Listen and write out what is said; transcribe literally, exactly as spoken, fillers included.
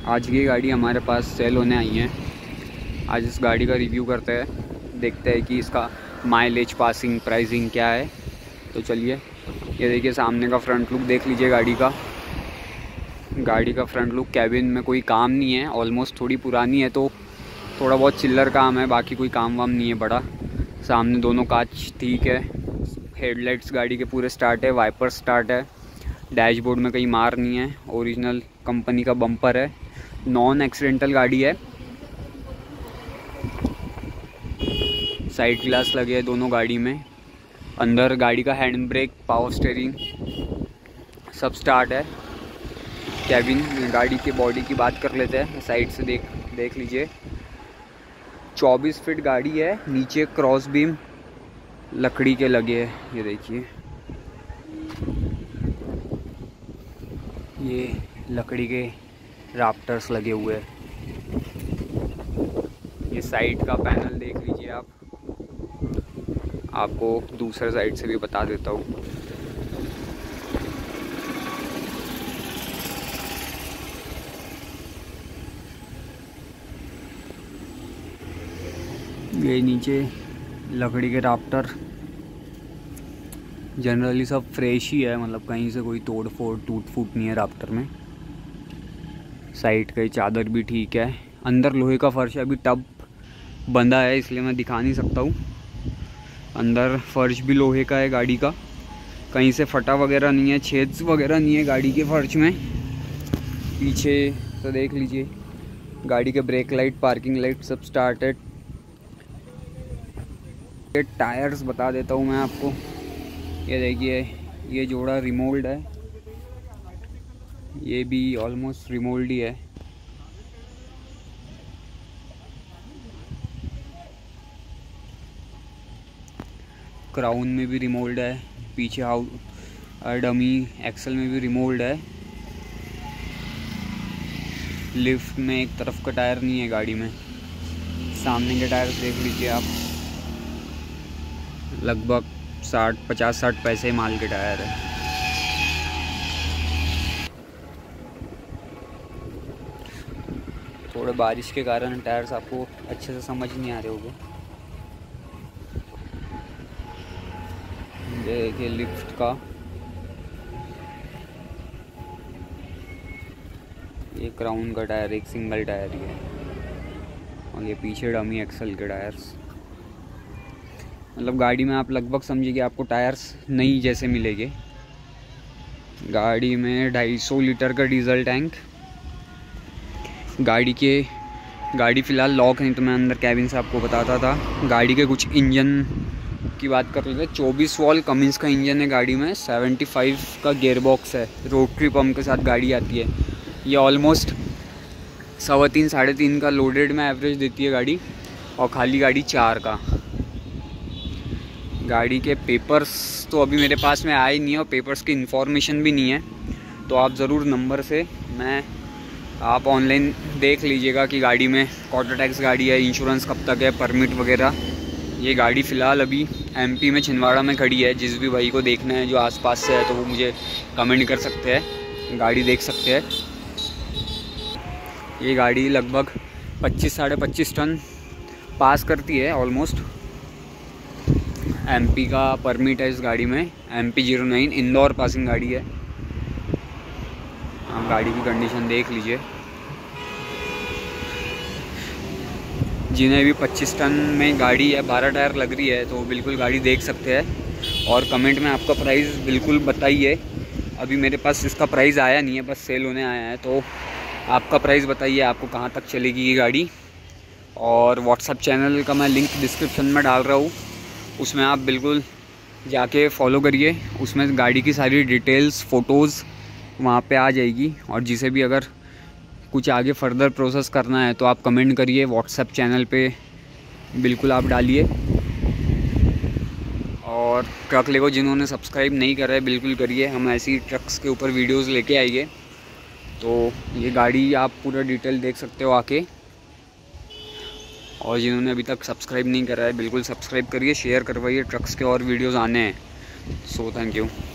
आज की गाड़ी हमारे पास सेल होने आई है। आज इस गाड़ी का रिव्यू करते हैं, देखते हैं कि इसका माइलेज, पासिंग, प्राइसिंग क्या है। तो चलिए, ये देखिए सामने का फ्रंट लुक देख लीजिए गाड़ी का। गाड़ी का फ्रंट लुक, कैबिन में कोई काम नहीं है, ऑलमोस्ट थोड़ी पुरानी है तो थोड़ा बहुत चिल्लर काम है, बाकी कोई काम वाम नहीं है बड़ा। सामने दोनों कांच ठीक है, हेडलाइट्स गाड़ी के पूरे स्टार्ट है, वाइपर स्टार्ट है, डैशबोर्ड में कहीं मार नहीं है, ओरिजिनल कंपनी का बम्पर है, नॉन एक्सीडेंटल गाड़ी है। साइड ग्लास लगे हैं दोनों गाड़ी में। अंदर गाड़ी का हैंड ब्रेक, पावर स्टीयरिंग सब स्टार्ट है। कैबिन, गाड़ी की बॉडी की बात कर लेते हैं, साइड से देख देख लीजिए। चौबीस फीट गाड़ी है, नीचे क्रॉस बीम लकड़ी के लगे हैं, ये देखिए, ये लकड़ी के राफ्टर्स लगे हुए हैं। ये साइड का पैनल देख लीजिए आप, आपको दूसरे साइड से भी बता देता हूँ। ये नीचे लकड़ी के राफ्टर जनरली सब फ्रेश ही है, मतलब कहीं से कोई तोड़ फोड़ टूट फूट नहीं है राफ्टर में। साइड का चादर भी ठीक है। अंदर लोहे का फर्श है, अभी टब बंधा है इसलिए मैं दिखा नहीं सकता हूँ। अंदर फर्श भी लोहे का है गाड़ी का, कहीं से फटा वगैरह नहीं है, छेद वगैरह नहीं है गाड़ी के फर्श में। पीछे तो देख लीजिए, गाड़ी के ब्रेक लाइट, पार्किंग लाइट सब स्टार्टेड। ये टायर्स बता देता हूँ मैं आपको, ये देखिए, ये जोड़ा रिमोल्ड है, ये भी ऑलमोस्ट रिमोल्ड ही है। क्राउन में भी रिमोल्ड है, पीछे हाउ डमी एक्सल में भी रिमोल्ड है। लिफ्ट में एक तरफ का टायर नहीं है गाड़ी में। सामने के टायर देख लीजिए आप, लगभग साठ पचास साठ पैसे माल के टायर है। थोड़े बारिश के कारण टायर्स आपको अच्छे से समझ नहीं आ रहे होंगे। देखिए लिफ्ट का, ये क्राउन का टायर एक सिंगल टायर ही है, और ये पीछे डमी एक्सल के टायर्स। मतलब गाड़ी में आप लगभग समझिए कि आपको टायर्स नई जैसे मिलेंगे। गाड़ी में ढाई सौ लीटर का डीजल टैंक। गाड़ी के गाड़ी फ़िलहाल लॉक नहीं, तो मैं अंदर कैबिन से आपको बताता था। गाड़ी के कुछ इंजन की बात कर लेते हैं। चौबीस वॉल्व कमिंस का इंजन है गाड़ी में, पचहत्तर का गियर बॉक्स है, रोटरी पंप के साथ गाड़ी आती है। ये ऑलमोस्ट सवा तीन साढ़े तीन का लोडेड में एवरेज देती है गाड़ी, और खाली गाड़ी चार का। गाड़ी के पेपर्स तो अभी मेरे पास में आए नहीं है, और पेपर्स की इन्फॉर्मेशन भी नहीं है, तो आप ज़रूर नंबर से मैं आप ऑनलाइन देख लीजिएगा कि गाड़ी में क्वार्टर टैक्स गाड़ी है, इंश्योरेंस कब तक है, परमिट वगैरह। ये गाड़ी फ़िलहाल अभी एमपी में छिंदवाड़ा में खड़ी है। जिस भी भाई को देखना है जो आसपास से है, तो वो मुझे कमेंट कर सकते हैं, गाड़ी देख सकते हैं। ये गाड़ी लगभग पच्चीस साढ़े पच्चीस टन पास करती है ऑलमोस्ट। एमपी का परमिट है इस गाड़ी में, MP zero nine Indore passing गाड़ी है। आप गाड़ी की कंडीशन देख लीजिए। जिन्हें भी पच्चीस टन में गाड़ी है, बारह टायर लग रही है, तो बिल्कुल गाड़ी देख सकते हैं। और कमेंट में आपका प्राइस बिल्कुल बताइए। अभी मेरे पास इसका प्राइस आया नहीं है, बस सेल होने आया है, तो आपका प्राइस बताइए, आपको कहाँ तक चलेगी ये गाड़ी। और व्हाट्सएप चैनल का मैं लिंक डिस्क्रिप्शन में डाल रहा हूँ, उसमें आप बिल्कुल जाके फॉलो करिए। उसमें गाड़ी की सारी डिटेल्स, फ़ोटोज़ वहाँ पे आ जाएगी। और जिसे भी अगर कुछ आगे फर्दर प्रोसेस करना है, तो आप कमेंट करिए, व्हाट्सएप चैनल पे बिल्कुल आप डालिए। और ट्रक लेगो जिन्होंने सब्सक्राइब नहीं करा है, बिल्कुल करिए। हम ऐसी ट्रक्स के ऊपर वीडियोस लेके आएंगे। तो ये गाड़ी आप पूरा डिटेल देख सकते हो आके। और जिन्होंने अभी तक सब्सक्राइब नहीं करा है, बिल्कुल सब्सक्राइब करिए, शेयर करवाइए, ट्रक्स के और वीडियोस आने हैं। So thank you.